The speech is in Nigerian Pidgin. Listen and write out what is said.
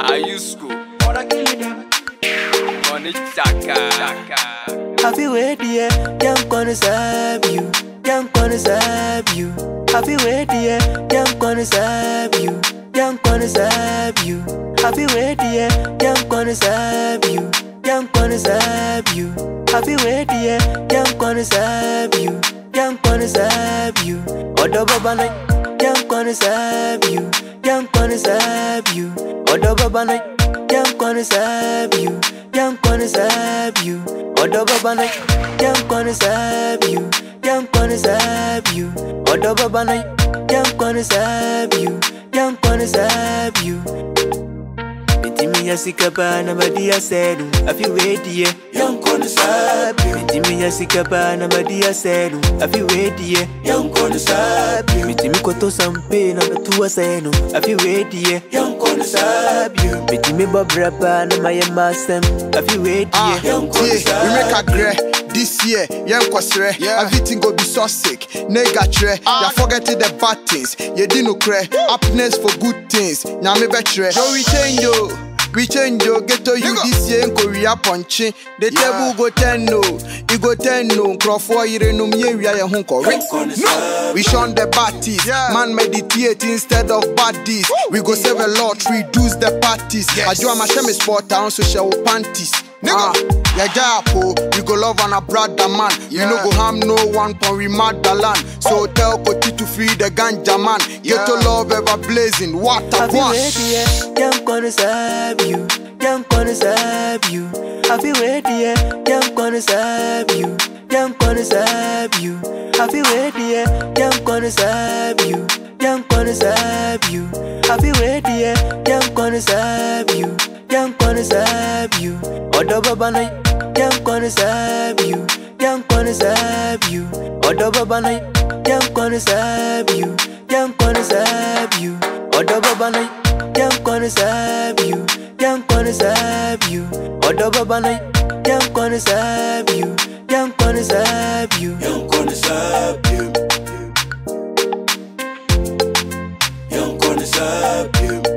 I use school. Money chaka. Have you ready yet? I'm gonna serve you. I'm gonna serve you. Have you ready yet? I'm gonna serve you. I'm gonna serve you. Have you ready yet? I'm gonna serve you. I'm gonna serve you. Have you ready yet? I'm gonna serve you. I'm gonna serve you. Odo baba night. I'm gonna serve you. I'm gonna serve you. Odo baba night. I'm gonna serve you. I'm gonna serve you. Odo baba night. I'm gonna serve you. I'm gonna serve you. Odo baba night. I'm gonna serve you. I'm gonna serve you. Mitimi ya sikaba na madia senu. I feel ready, I'm gonna serve you. Mitimi ya sikaba na madia senu. I feel ready, I'm gonna serve you. Mitimi koto sampe na betua senu. I feel ready, I'm gonna serve you. Mitimi babraba na mayema sem. I feel ready, I'm gonna serve you. We make a grey. This year, kwasre, everything go be so sick. Negatre, ya forget the bad things. You didn't cry, happiness for good things. Nyame betre. So we change yo, get to you this year in Korea punching. The table go 10 no, you go 10 no. Crawford, you know me, we are hunko. No, we shun the parties. Man meditate instead of baddies. We go save a lot, reduce the parties. I do my shame sport town, so show panties. Yeah, japo, we go love on a brother man. We no go harm no one, pon we mad the land. So tell Koti to free the ganja man. Get to love ever blazing, water wash. I'm gonna serve you. I'm gonna serve you. Have you ready yet? I'm gonna serve you. I'm gonna serve you. Have you ready yet? I'm gonna serve you. I'm gonna serve you. Have you ready yet? I'm gonna serve you. I'm gonna serve you. Odo baba night. I'm gonna serve you. I'm gonna serve you. Odo baba night. I'm gonna serve you. I'm gonna serve you. Odo baba night. I'm gonna serve you. I'm gonna serve you. Odo baba night. I'm gonna serve you. I'm gonna serve you. I'm gonna serve you. I'm gonna serve you.